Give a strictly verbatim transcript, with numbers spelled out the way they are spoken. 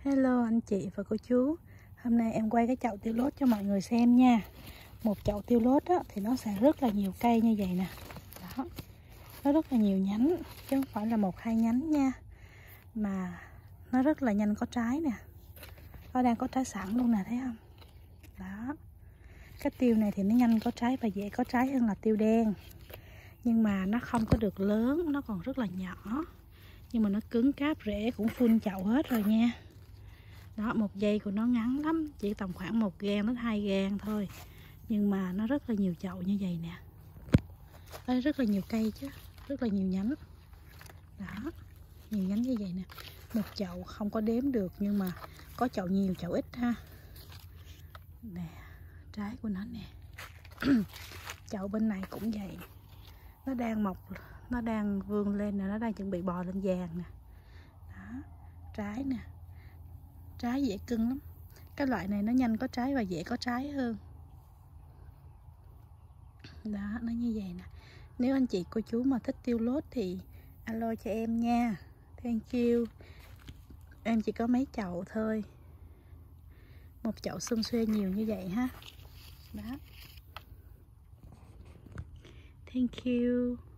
Hello anh chị và cô chú. Hôm nay em quay cái chậu tiêu lốt cho mọi người xem nha. Một chậu tiêu lốt á, thì nó sẽ rất là nhiều cây như vậy nè. Đó. Nó rất là nhiều nhánh, chứ không phải là một hai nhánh nha. Mà nó rất là nhanh có trái nè. Nó đang có trái sẵn luôn nè, thấy không? Đó. Cái tiêu này thì nó nhanh có trái và dễ có trái hơn là tiêu đen. Nhưng mà nó không có được lớn, nó còn rất là nhỏ. Nhưng mà nó cứng cáp, rễ cũng full chậu hết rồi nha. Đó, một dây của nó ngắn lắm, chỉ tầm khoảng một gang đến hai gang thôi. Nhưng mà nó rất là nhiều chậu như vậy nè. Đây, rất là nhiều cây chứ, rất là nhiều nhánh. Đó, nhiều nhánh như vậy nè. Một chậu không có đếm được, nhưng mà có chậu nhiều chậu ít ha. Nè, trái của nó nè. Chậu bên này cũng vậy. Nó đang mọc, nó đang vươn lên nè, nó đang chuẩn bị bò lên vàng nè. Đó, trái nè. Trái dễ cưng lắm. Cái loại này nó nhanh có trái và dễ có trái hơn. Đó, nó như vậy nè. Nếu anh chị cô chú mà thích tiêu lốt thì alo cho em nha. Thank you. Em chỉ có mấy chậu thôi. Một chậu xum xuê nhiều như vậy ha. Đó. Thank you.